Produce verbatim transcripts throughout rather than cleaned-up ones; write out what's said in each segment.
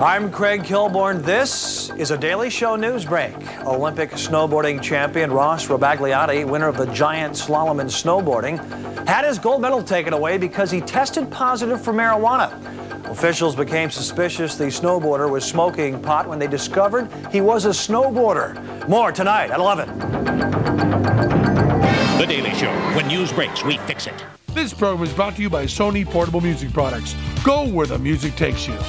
I'm Craig Kilborn. This is a Daily Show news break. Olympic snowboarding champion Ross Rebagliati, winner of the giant slalom in snowboarding, had his gold medal taken away because he tested positive for marijuana. Officials became suspicious the snowboarder was smoking pot when they discovered he was a snowboarder. More tonight at eleven. The Daily Show. When news breaks, we fix it. This program is brought to you by Sony Portable Music Products. Go where the music takes you.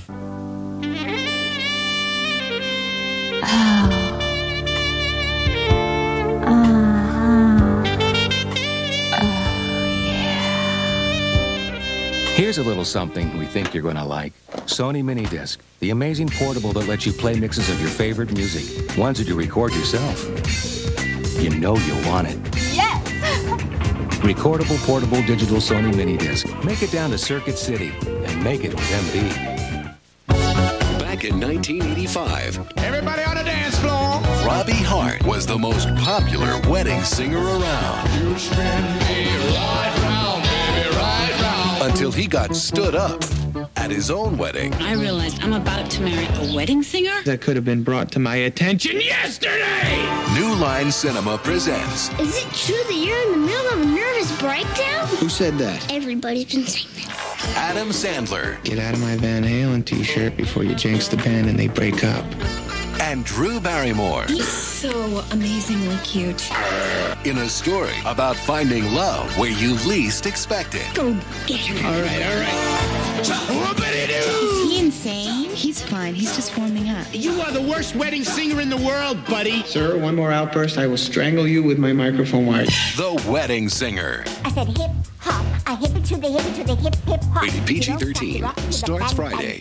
Here's a little something we think you're going to like. Sony Mini Disc, the amazing portable that lets you play mixes of your favorite music, ones that you record yourself. You know you'll want it. Yes! Recordable, portable, digital Sony Mini Disc. Make it down to Circuit City and make it with M B. Back in nineteen eighty-five, everybody on the dance floor. Robbie Hart was the most popular wedding singer around. You spin me right round, baby, right round. Until he got stood up at his own wedding. I realized I'm about to marry a wedding singer? That could have been brought to my attention yesterday! New Line Cinema presents. Is it true that you're in the middle of a nervous breakdown? Who said that? Everybody's been saying that. Adam Sandler. Get out of my Van Halen t-shirt before you jinx the band and they break up. And Drew Barrymore. He's so amazingly cute. In a story about finding love where you least expect it. Go get him. All right, all right. Is he insane? He's fine. He's just warming up. You are the worst wedding singer in the world, buddy. Sir, one more outburst, I will strangle you with my microphone wires. The Wedding Singer. I said hip hop. I hip it to the hip it to the hip hip hop. Rated P G thirteen. Starts Friday.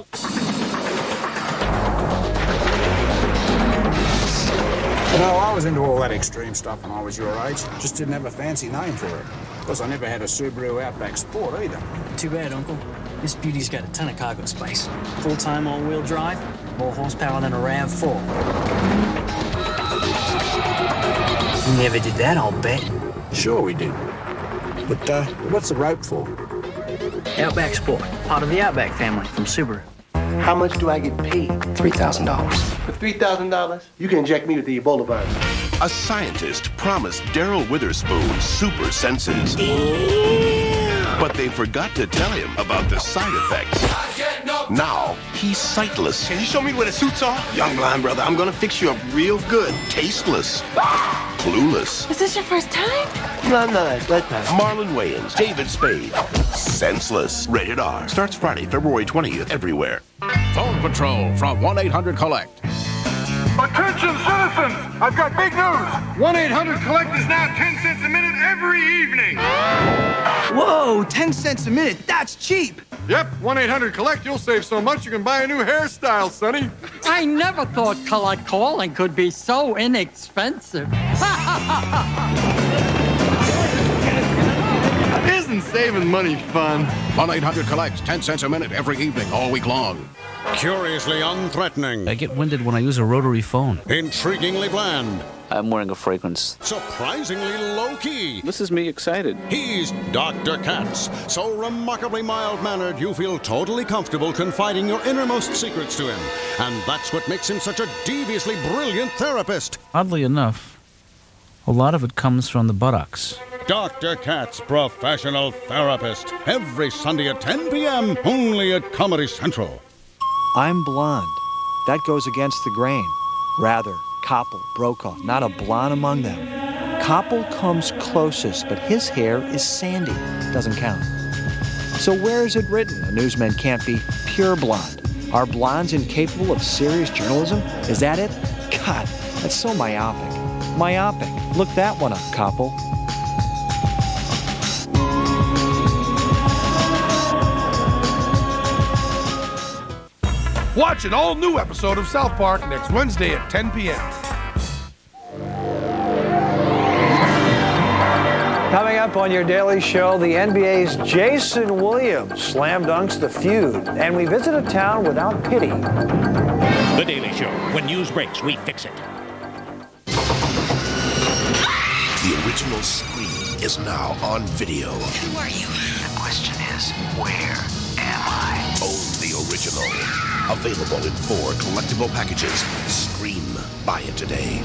You know, I was into all that extreme stuff when I was your age. Just didn't have a fancy name for it. Plus, I never had a Subaru Outback Sport either. Too bad, Uncle. This beauty's got a ton of cargo space. Full-time all-wheel drive, more horsepower than a RAV four. You never did that, I'll bet. Sure we did. But, uh, what's the rope for? Outback Sport, part of the Outback family from Subaru. How much do I get paid? three thousand dollars. For three thousand dollars, you can inject me with the Ebola virus. A scientist promised Daryl Witherspoon super senses. But they forgot to tell him about the side effects. Now, he's sightless. Can you show me where the suits are? Young blind brother, I'm gonna fix you up real good. Tasteless. Clueless. Is this your first time? No, no, it's that time. Marlon Wayans, David Spade. Senseless. Rated R. Starts Friday, February twentieth, everywhere. Phone Patrol from one eight hundred collect. Attention, citizens! I've got big news. one eight hundred collect is now ten cents a minute every evening. Whoa, ten cents a minute, that's cheap! Yep, one eight hundred collect, you'll save so much you can buy a new hairstyle, Sonny. I never thought collect calling could be so inexpensive. Isn't saving money fun? one eight hundred collect, ten cents a minute every evening, all week long. Curiously unthreatening. I get winded when I use a rotary phone. Intriguingly bland. I'm wearing a fragrance. Surprisingly low-key. This is me excited. He's Doctor Katz. So remarkably mild-mannered, you feel totally comfortable confiding your innermost secrets to him. And that's what makes him such a deviously brilliant therapist. Oddly enough, a lot of it comes from the buttocks. Doctor Katz, professional therapist. Every Sunday at ten p m, only at Comedy Central. I'm blonde. That goes against the grain. Rather, Koppel, Brokaw, not a blonde among them. Koppel comes closest, but his hair is sandy. Doesn't count. So where is it written a newsman can't be pure blonde? Are blondes incapable of serious journalism? Is that it? God, that's so myopic. Myopic. Look that one up, Koppel. Watch an all-new episode of South Park next Wednesday at ten p m Coming up on your Daily Show, the N B A's Jason Williams slam dunks the feud, and we visit a town without pity. The Daily Show. When news breaks, we fix it. The original Scream is now on video. Who are you? The question is, where am I? Own the original. Available in four collectible packages. Scream. Buy it today.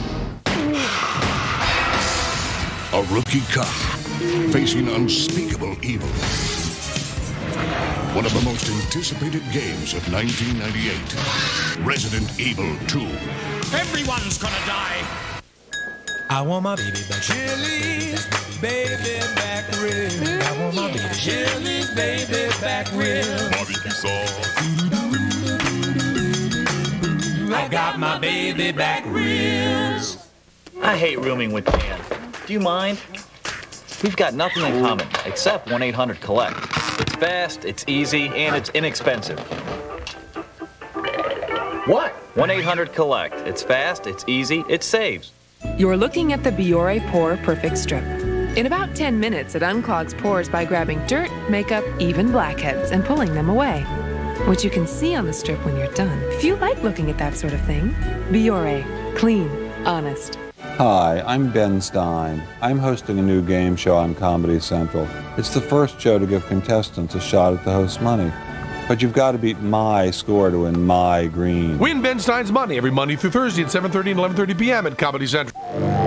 A rookie cop facing unspeakable evil. One of the most anticipated games of nineteen ninety-eight. Resident Evil two. Everyone's gonna die. I want my baby back. Chili's baby back rib. I want my baby. Chili's baby back rib. Barbecue sauce. I got my baby back ribs. I hate rooming with Dan. Do you mind? We've got nothing in common except one eight hundred collect. It's fast, it's easy, and it's inexpensive. What? one eight hundred collect. It's fast, it's easy, it saves. You're looking at the Biore Pore Perfect Strip. In about ten minutes, it unclogs pores by grabbing dirt, makeup, even blackheads, and pulling them away. Which you can see on the strip when you're done. If you like looking at that sort of thing, Biore. Clean. Honest. Hi, I'm Ben Stein. I'm hosting a new game show on Comedy Central. It's the first show to give contestants a shot at the host's money. But you've got to beat my score to win my green. Win Ben Stein's money every Monday through Thursday at seven thirty and eleven thirty p m at Comedy Central.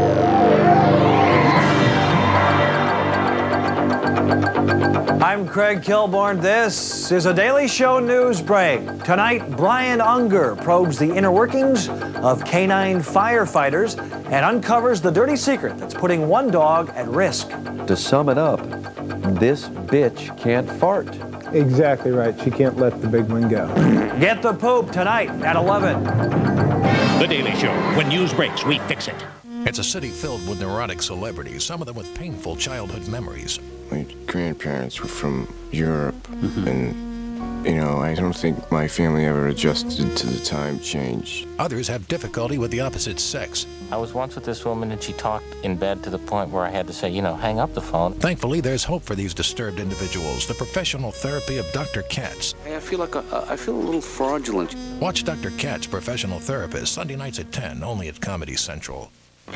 I'm Craig Kilborn. This is a Daily Show news break. Tonight, Brian Unger probes the inner workings of canine firefighters and uncovers the dirty secret that's putting one dog at risk. To sum it up, this bitch can't fart. Exactly right. She can't let the big one go. Get the poop tonight at eleven. The Daily Show. When news breaks, we fix it. It's a city filled with neurotic celebrities, some of them with painful childhood memories. My grandparents were from Europe, Mm-hmm. and, you know, I don't think my family ever adjusted to the time change. Others have difficulty with the opposite sex. I was once with this woman and she talked in bed to the point where I had to say, you know, hang up the phone. Thankfully, there's hope for these disturbed individuals. The professional therapy of Doctor Katz. Hey, I feel like a, I feel a little fraudulent. Watch Doctor Katz, Professional Therapist, Sunday nights at ten, only at Comedy Central.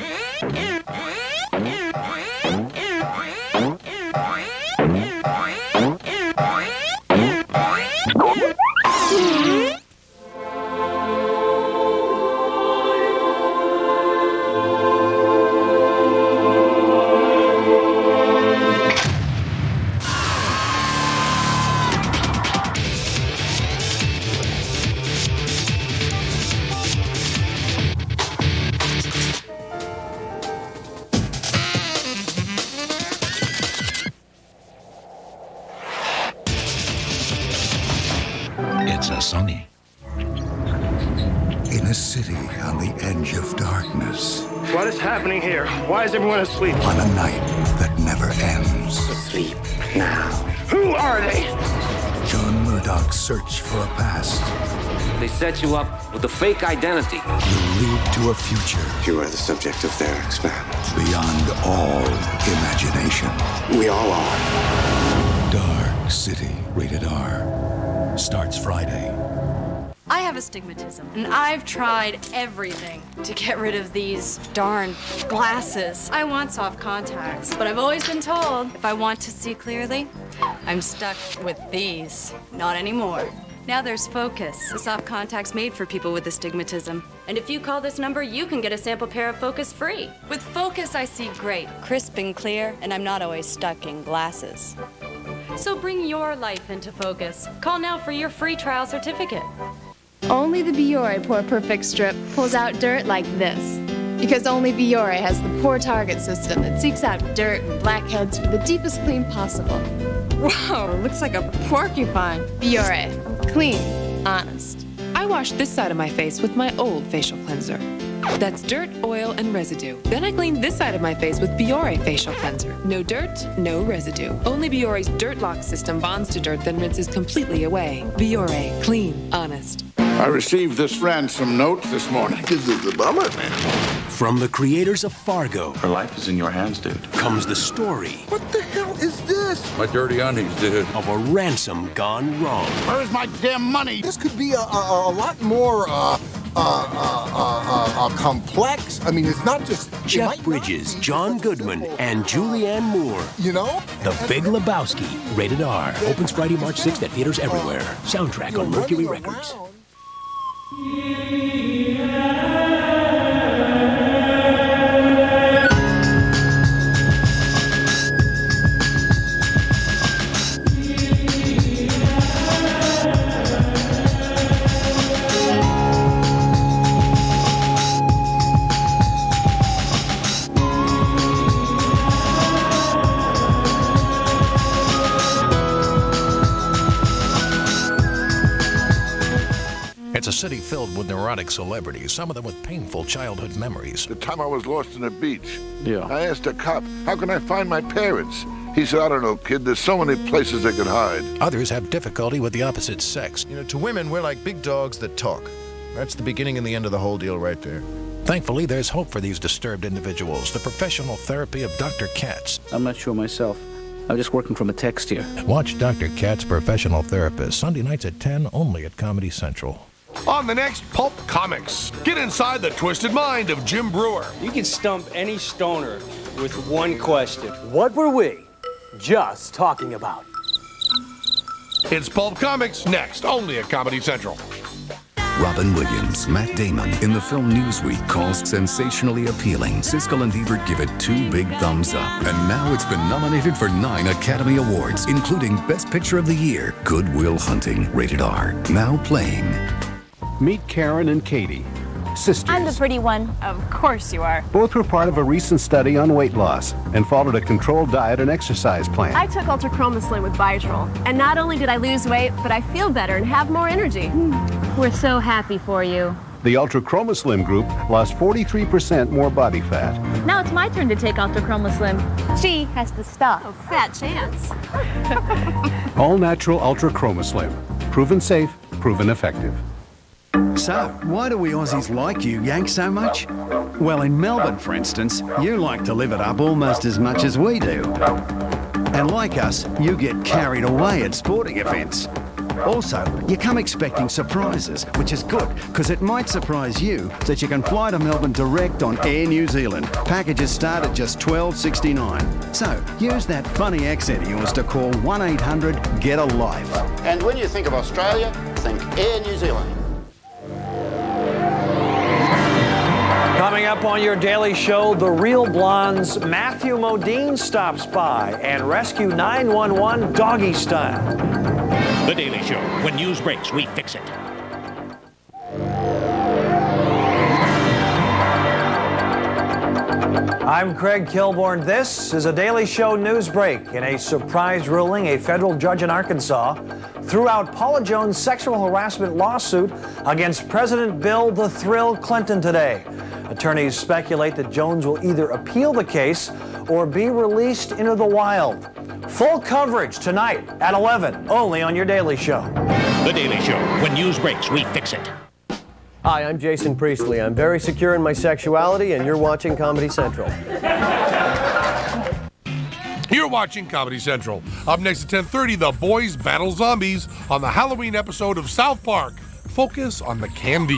It's a Sony. In a city on the edge of darkness. What is happening here? Why is everyone asleep? On a night that never ends. Asleep now. Who are they? John Murdoch's search for a past They set you up with a fake identity. will lead to a future You are the subject of their experiment. beyond all imagination. We all are. Dark City, rated R. Starts Friday. I have astigmatism, and I've tried everything to get rid of these darn glasses. I want soft contacts, but I've always been told if I want to see clearly, I'm stuck with these. Not anymore. Now there's Focus, a soft contacts made for people with astigmatism. And if you call this number, you can get a sample pair of Focus free. With Focus, I see great, crisp and clear, and I'm not always stuck in glasses. So bring your life into focus. Call now for your free trial certificate. Only the Biore Pore Perfect Strip pulls out dirt like this. Because only Biore has the pore target system that seeks out dirt and blackheads for the deepest clean possible. Whoa, looks like a porcupine. Biore. Clean. Honest. I wash this side of my face with my old facial cleanser. That's dirt, oil, and residue. Then I clean this side of my face with Biore facial cleanser. No dirt, no residue. Only Biore's dirt lock system bonds to dirt, then rinses completely away. Biore. Clean. Honest. I received this ransom note this morning. This is a bummer, man. From the creators of Fargo Her life is in your hands, dude. comes the story What the hell is this? My dirty undies, dude. of a ransom gone wrong. Where's my damn money? This could be a, a, a lot more, uh, uh, uh, uh, uh, complex. I mean, it's not just... Jeff Bridges, John Goodman, and Julianne Moore. You know? The Big Lebowski, rated R. Opens Friday, March sixth at theaters everywhere. Soundtrack on Mercury Records. It's a city filled with neurotic celebrities, some of them with painful childhood memories. The time I was lost on the beach, Yeah. I asked a cop, how can I find my parents? He said, I don't know, kid, there's so many places they could hide. Others have difficulty with the opposite sex. You know, to women, we're like big dogs that talk. That's the beginning and the end of the whole deal right there. Thankfully, there's hope for these disturbed individuals. The professional therapy of Doctor Katz. I'm not sure myself. I'm just working from a text here. Watch Doctor Katz, Professional Therapist, Sunday nights at ten, only at Comedy Central. On the next Pulp Comics, get inside the twisted mind of Jim Brewer. You can stump any stoner with one question. What were we just talking about? It's Pulp Comics next, only at Comedy Central. Robin Williams, Matt Damon, in the film Newsweek calls sensationally appealing. Siskel and Ebert give it two big thumbs up. And now it's been nominated for nine Academy Awards, including Best Picture of the Year, Good Will Hunting, rated R. Now playing. Meet Karen and Katie, sisters. I'm the pretty one. Of course you are. Both were part of a recent study on weight loss and followed a controlled diet and exercise plan. I took Ultrachromoslim with Viatrol, and not only did I lose weight, but I feel better and have more energy. We're so happy for you. The Ultrachromoslim group lost forty-three percent more body fat. Now it's my turn to take Ultrachromoslim. She has to stop. Oh, fat chance. All natural Ultrachromoslim. Proven safe, proven effective. So, why do we Aussies like you Yanks so much? Well, in Melbourne, for instance, you like to live it up almost as much as we do. And like us, you get carried away at sporting events. Also, you come expecting surprises, which is good, because it might surprise you that you can fly to Melbourne direct on Air New Zealand. Packages start at just twelve sixty-nine. So, use that funny accent of yours to call one eight hundred get a life. And when you think of Australia, think Air New Zealand. Coming up on your daily show, The Real Blondes, Matthew Modine stops by and Rescue nine one one doggy style. The Daily Show. When news breaks, we fix it. I'm Craig Kilborn. This is a Daily Show news break. In a surprise ruling, a federal judge in Arkansas threw out Paula Jones' sexual harassment lawsuit against President Bill the Thrill Clinton today. Attorneys speculate that Jones will either appeal the case or be released into the wild. Full coverage tonight at eleven, only on your Daily Show. The Daily Show. When news breaks, we fix it. Hi, I'm Jason Priestley. I'm very secure in my sexuality, and you're watching Comedy Central. You're watching Comedy Central. Up next at ten thirty, the boys battle zombies on the Halloween episode of South Park. Focus on the candy.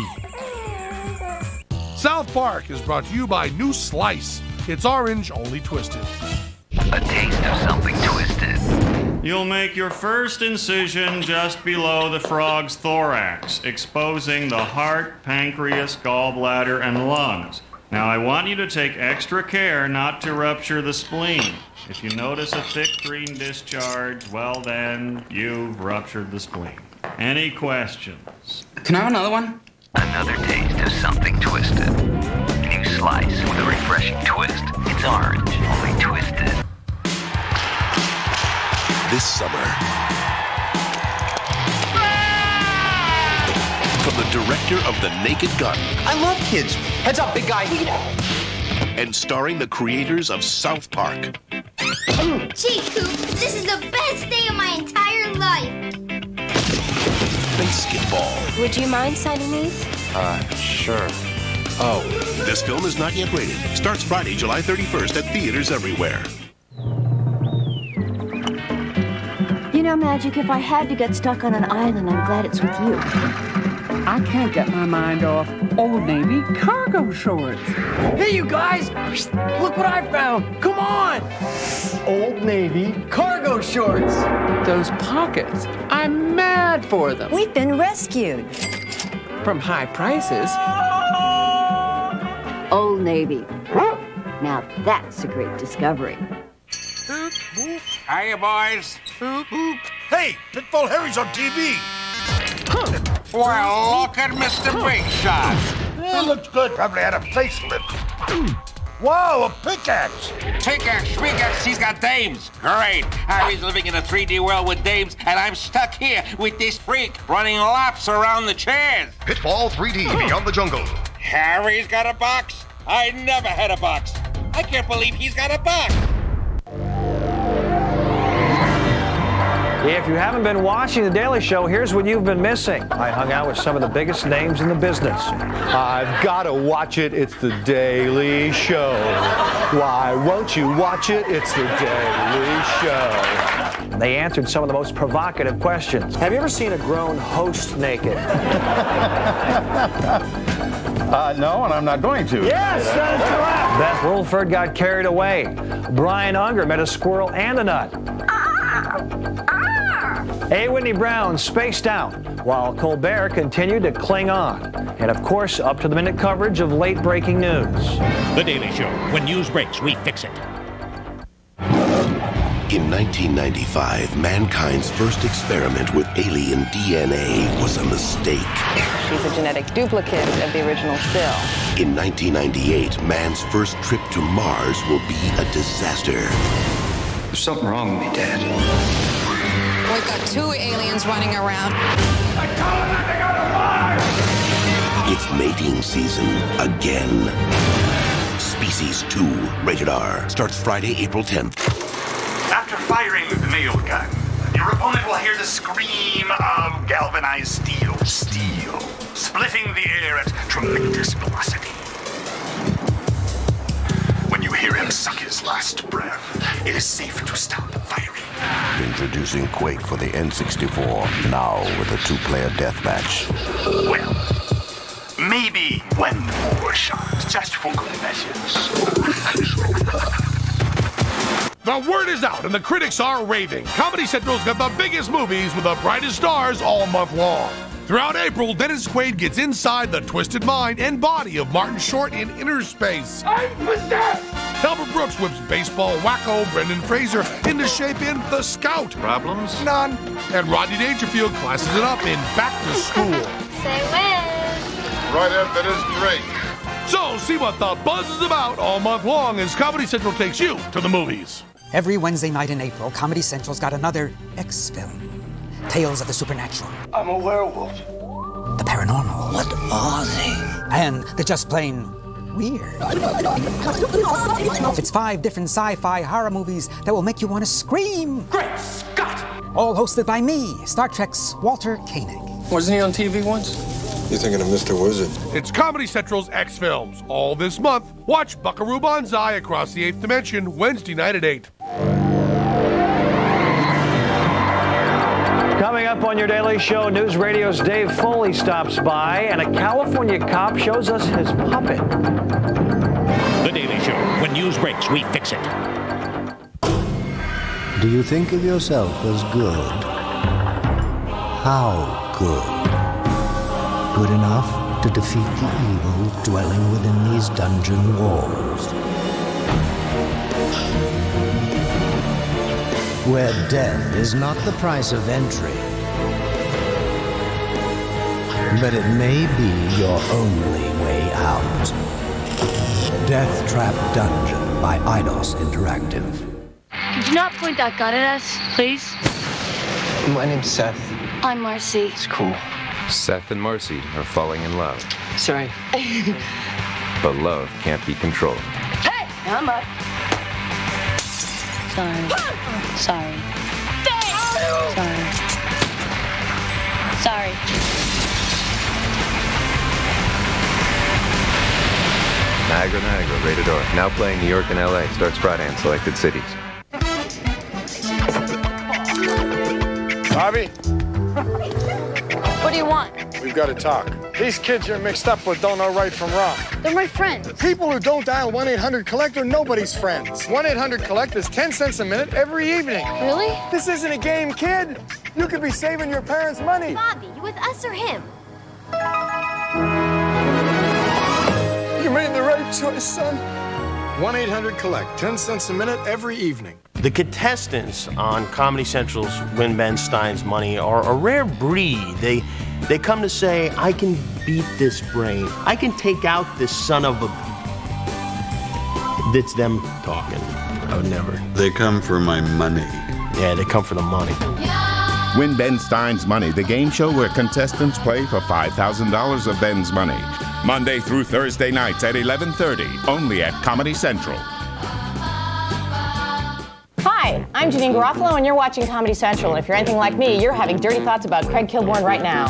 South Park is brought to you by New Slice. It's orange, only twisted. A taste of something twisted. You'll make your first incision just below the frog's thorax, exposing the heart, pancreas, gallbladder, and lungs. Now, I want you to take extra care not to rupture the spleen. If you notice a thick green discharge, well then, you've ruptured the spleen. Any questions? Can I have another one? Another taste of something twisted. New Slice with a refreshing twist. It's orange, only twisted. This summer, from the director of The Naked Gun. I love kids. Heads up, big guy. And starring the creators of South Park. Gee, Coop, this is the best day of my entire life. Basketball. Would you mind signing these? Uh, sure. Oh, this film is not yet rated. Starts Friday, July thirty-first at theaters everywhere. You know, Magic, if I had to get stuck on an island, I'm glad it's with you. I can't get my mind off Old Navy cargo shorts. Hey, you guys! Look what I found! Come on! Old Navy cargo shorts. Those pockets, I'm mad for them. We've been rescued. From high prices. Old Navy. Now that's a great discovery. Hiya, boys. Hey, Pitbull Harry's on T V. Well, look at Mister Big Shot. He looks good. Probably had a facelift. Wow, a pickaxe. Pickaxe, pickaxe, he's got dames. Great. Harry's living in a three D world with dames, and I'm stuck here with this freak running laps around the chairs. Pitball three D Beyond the Jungle. Harry's got a box. I never had a box. I can't believe he's got a box. If you haven't been watching The Daily Show, here's what you've been missing. I hung out with some of the biggest names in the business. I've got to watch it. It's The Daily Show. Why won't you watch it? It's The Daily Show. They answered some of the most provocative questions. Have you ever seen a grown host naked? Uh, no, and I'm not going to. Yes, that is correct. Beth Wolford got carried away. Brian Unger met a squirrel and a nut. A. Whitney Brown spaced out, while Colbert continued to cling on. And of course, up-to-the-minute coverage of late-breaking news. The Daily Show. When news breaks, we fix it. In nineteen ninety-five, mankind's first experiment with alien D N A was a mistake. She's a genetic duplicate of the original Syl. In nineteen ninety-eight, man's first trip to Mars will be a disaster. There's something wrong with me, Dad. We've got two aliens running around. I told him not to go to Mars! It's mating season again. Species two, rated R, starts Friday, April tenth. After firing the nail gun, your opponent will hear the scream of galvanized steel. Steel. Splitting the air at tremendous velocity. When you hear him suck his last breath, it is safe to stop firing. Introducing Quake for the N sixty-four, now with a two-player deathmatch. Well, maybe one more shot, just for good measure. The word is out and the critics are raving. Comedy Central's got the biggest movies with the brightest stars all month long. Throughout April, Dennis Quaid gets inside the twisted mind and body of Martin Short in Inner Space. I'm possessed! Albert Brooks whips baseball wacko Brendan Fraser into shape in The Scout. Problems? None. And Rodney Dangerfield classes it up in Back to School. Say when. Right after this break. So see what the buzz is about all month long as Comedy Central takes you to the movies. Every Wednesday night in April, Comedy Central's got another X film. Tales of the supernatural. I'm a werewolf. The paranormal. What are they? And the just plain weird. It's five different sci-fi horror movies that will make you want to scream. Great Scott! All hosted by me, Star Trek's Walter Koenig. Wasn't he on T V once? You're thinking of Mister Wizard. It's Comedy Central's X Films. All this month, watch Buckaroo Banzai Across the Eighth Dimension Wednesday night at eight. Coming up on your Daily Show, News Radio's Dave Foley stops by, and a California cop shows us his puppet. The Daily Show. When news breaks, we fix it. Do you think of yourself as good? How good? Good enough to defeat the evil dwelling within these dungeon walls. Where death is not the price of entry, but it may be your only way out. Death Trap Dungeon by Eidos Interactive. Could you not point that gun at us, please? My name's Seth. I'm Marcy. It's cool. Seth and Marcy are falling in love. Sorry. But love can't be controlled. Hey! I'm up. Sorry. Sorry. Sorry. Sorry. Niagara, Niagara, rated R. Now playing New York and L A. Starts Friday in selected cities. Harvey? What do you want? We've got to talk. These kids you're mixed up with don't know right from wrong. They're my friends. People who don't dial one eight hundred collect are nobody's friends. one eight hundred collect is ten cents a minute every evening. Really? This isn't a game, kid. You could be saving your parents' money. Bobby, you with us or him? You made the right choice, son. one eight hundred collect, ten cents a minute every evening. The contestants on Comedy Central's Win Ben Stein's Money are a rare breed. They, they come to say, I can beat this brain. I can take out this son of a... That's them talking. I would never. They come for my money. Yeah, they come for the money. Win Ben Stein's Money, the game show where contestants play for five thousand dollars of Ben's money. Monday through Thursday nights at eleven thirty, only at Comedy Central. Hi, I'm Janine Garofalo, and you're watching Comedy Central. And if you're anything like me, you're having dirty thoughts about Craig Kilborn right now.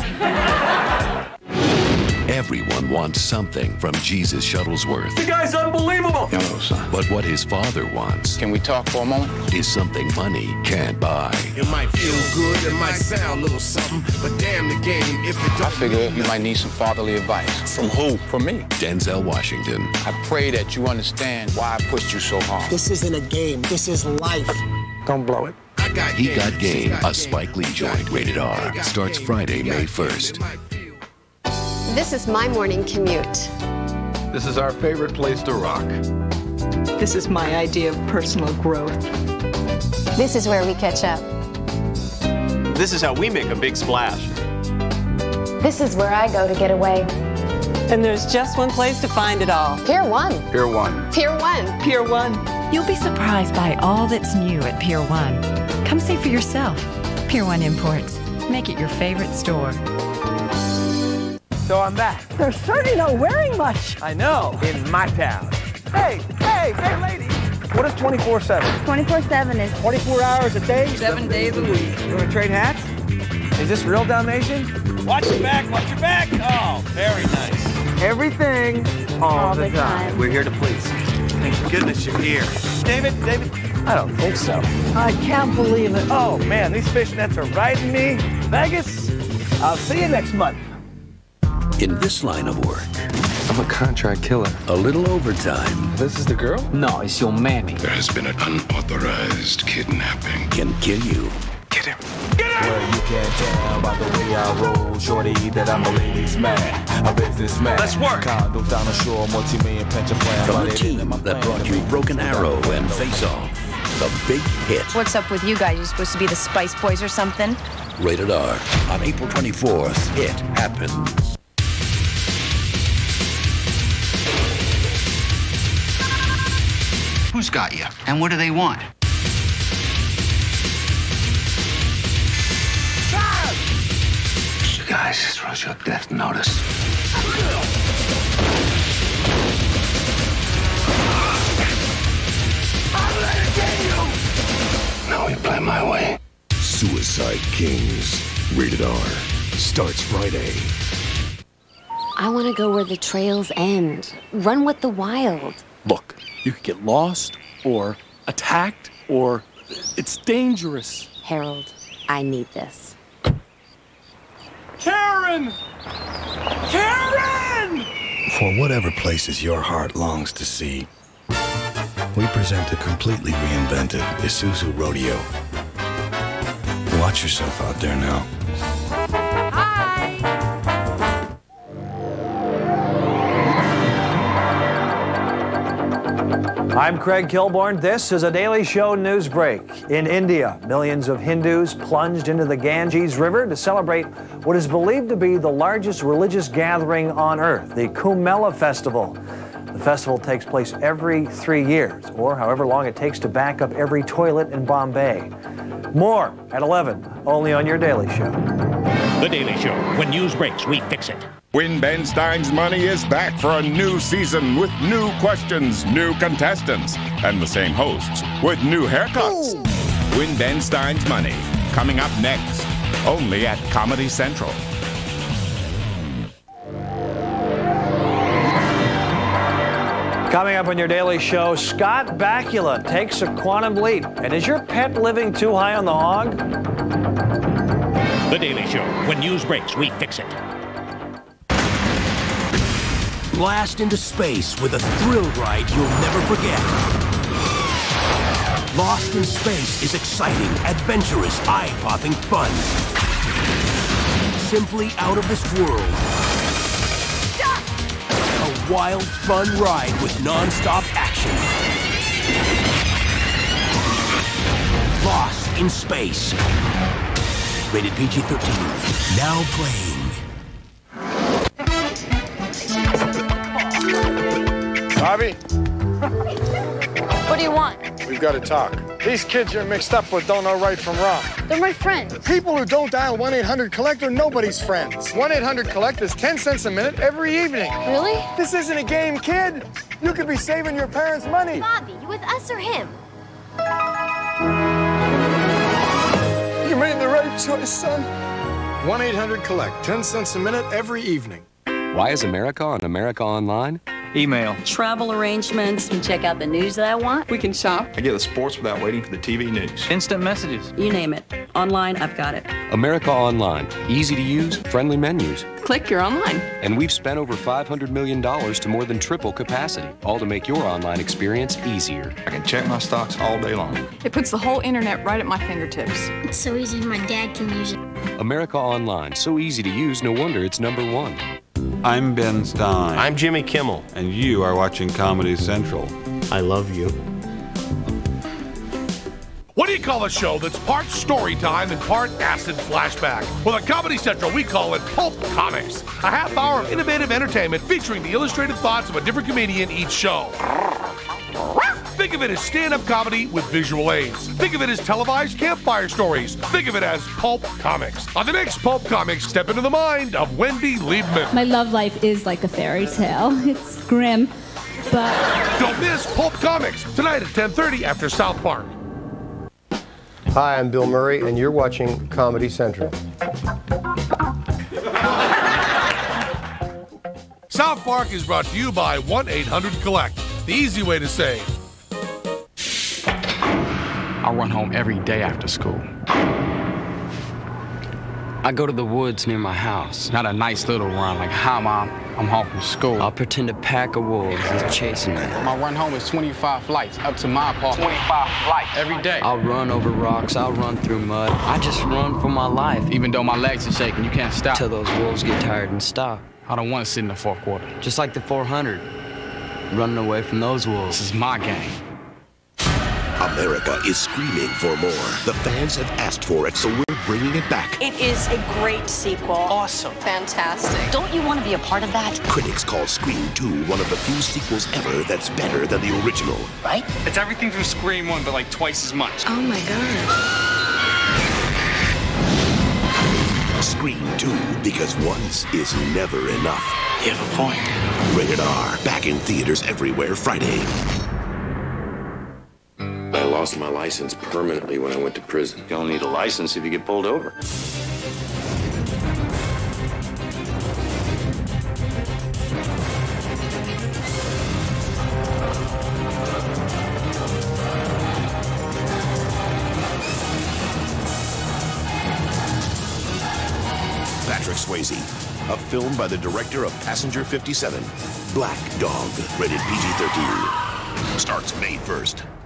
Everyone wants something from Jesus Shuttlesworth. The guy's unbelievable. Hello, son. But what his father wants... Can we talk for a moment? ...is something money can't buy. It might feel good, it might sound a little something, but damn the game if it don't... I figure you might need some fatherly advice. From who? From me. Denzel Washington. I pray that you understand why I pushed you so hard. This isn't a game. This is life. Don't blow it. I got He game. Got Game, a Spike Lee joint, rated R. Starts Friday, May first. This is my morning commute. This is our favorite place to rock. This is my idea of personal growth. This is where we catch up. This is how we make a big splash. This is where I go to get away. And there's just one place to find it all. Pier one. Pier one. Pier one. Pier one. You'll be surprised by all that's new at Pier one. Come see for yourself. Pier one Imports. Make it your favorite store. So I'm back. They're certainly not wearing much. I know. In my town. Hey, hey, hey, lady. What is twenty-four seven? twenty-four seven is twenty-four hours a day? Seven days a week. You want to trade hats? Is this real Dalmatian? Watch your back, watch your back. Oh, very nice. Everything all, all the, the time. time. We're here to please. Thank goodness you're here. David, David. I don't think so. I can't believe it. Oh, man, these fishnets are riding me. Vegas, I'll see you next month. In this line of work, I'm a contract killer. a little overtime This is the girl? No, it's your mammy. There has been an unauthorized kidnapping. can kill you. Get him. Get him. Well, you can't tell by the way I roll, shorty, that I'm a ladies' man, a businessman. Let's work. Condos down the shore, multi-million pension plan. From the team that brought you Broken Arrow and Face Off, the big hit. What's up with you guys? You supposed to be the Spice Boys or something? Rated R. On April twenty-fourth, it happens. Who's got you? And what do they want? You guys, this was your death notice. I'll let it get you. Now we play my way. Suicide Kings, rated R. Starts Friday. I want to go where the trails end. Run with the wild. Look, you could get lost or attacked or it's dangerous. Harold, I need this. Karen! Karen! For whatever places your heart longs to see, we present a completely reinvented Isuzu Rodeo. Watch yourself out there now. I'm Craig Kilborn. This is a Daily Show news break. In India, millions of Hindus plunged into the Ganges River to celebrate what is believed to be the largest religious gathering on earth, the Kumbh Mela Festival. The festival takes place every three years, or however long it takes to back up every toilet in Bombay. More at eleven, only on your Daily Show. The Daily Show. When news breaks, we fix it. Win Ben Stein's Money is back for a new season with new questions, new contestants, and the same hosts with new haircuts. Ooh. Win Ben Stein's Money, coming up next, only at Comedy Central. Coming up on your Daily Show, Scott Bakula takes a quantum leap. And is your pet living too high on the hog? The Daily Show. When news breaks, we fix it. blast into space with a thrill ride you'll never forget. Lost in Space is exciting, adventurous, eye-popping fun. Simply out of this world. Stop! A wild, fun ride with non-stop action. Lost in Space. Rated P G thirteen. Now playing. Bobby? What do you want? We've got to talk. These kids you're mixed up with don't know right from wrong. They're my friends. People who don't dial one eight hundred collect are nobody's friends. one eight hundred collect is ten cents a minute every evening. Really? This isn't a game, kid. You could be saving your parents money. Bobby, you with us or him? You made the right choice, son. one eight hundred collect, ten cents a minute every evening. Why is America on America Online? Email. Travel arrangements. We check out the news that I want. We can shop. I get the sports without waiting for the T V news. Instant messages. You name it. Online, I've got it. America Online. Easy to use, friendly menus. Click, you're online. And we've spent over five hundred million dollars to more than triple capacity, all to make your online experience easier. I can check my stocks all day long. It puts the whole internet right at my fingertips. It's so easy my dad can use it. America Online. So easy to use, no wonder it's number one. I'm Ben Stein. I'm Jimmy Kimmel. And you are watching Comedy Central. I love you. What do you call a show that's part story time and part acid flashback? Well, at Comedy Central, we call it Pulp Comics. A half hour of innovative entertainment featuring the illustrated thoughts of a different comedian each show. Think of it as stand-up comedy with visual aids. Think of it as televised campfire stories. Think of it as Pulp Comics. On the next Pulp Comics, step into the mind of Wendy Liebman. My love life is like a fairy tale. It's grim, but... Don't miss Pulp Comics, tonight at ten thirty after South Park. Hi, I'm Bill Murray, and you're watching Comedy Central. South Park is brought to you by one eight hundred collect, the easy way to save. I run home every day after school. I go to the woods near my house. Not a nice little run, like, hi, Mom, I'm home from school. I'll pretend a pack of wolves is chasing me. My run home is twenty-five flights up to my apartment. twenty-five flights every day. I'll run over rocks, I'll run through mud. I just run for my life. Even though my legs are shaking, you can't stop. Till those wolves get tired and stop. I don't want to sit in the fourth quarter. Just like the four hundred. Running away from those wolves. This is my game. America is screaming for more. The fans have asked for it, so we're bringing it back. It is a great sequel. Awesome. Fantastic. Don't you want to be a part of that? Critics call Scream two one of the few sequels ever that's better than the original. Right? It's everything from Scream one, but like twice as much. Oh my God. Scream two, because once is never enough. You have a point. Rated R, back in theaters everywhere Friday. I lost my license permanently when I went to prison. You don't need a license if you get pulled over. Patrick Swayze, a film by the director of Passenger fifty-seven, Black Dog, rated P G thirteen. Starts May first.